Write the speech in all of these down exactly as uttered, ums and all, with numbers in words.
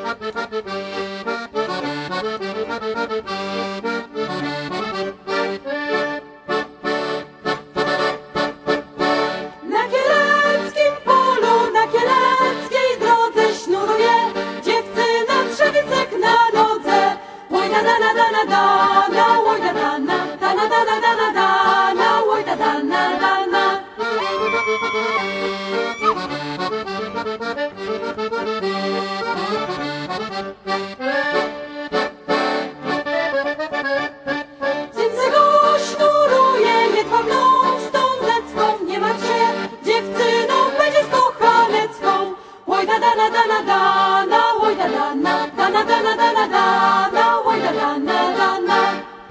Na kieleckim polu, na kieleckiej drodze sznuruje dziewczyna trzewicek na nodze. Oj da da da da da da, na oj da da na, da na da da da da da, na oj da da na da na. Cyncego sznuruje, jedwabną wstążecką, nie martw się, dziewczyną będzie z kochanecką. Oj da da na da na da, na oj da da na, da na da na da na da, na oj da da na da na.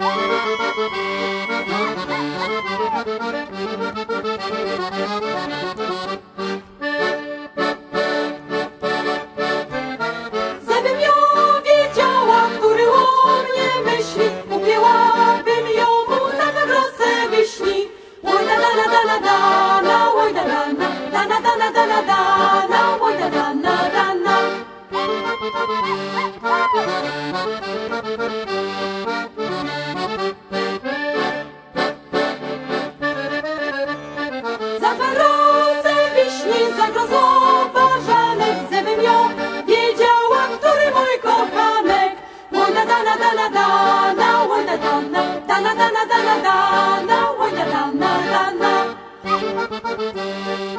Żebym ją wiedziała, który o mnie myśli, upięłabym ją mu za dwa grosy wiśni. Oj da da na da na da, na oj da da na, da na da na da na da, na oj da da na da na. Za dwa grosy wiśni, za grozą ważanek, żebym ją wiedziała, który mój kochanek. Oj da da na da na da, na oj da da na, da na da na da na da, na oj da da na da na.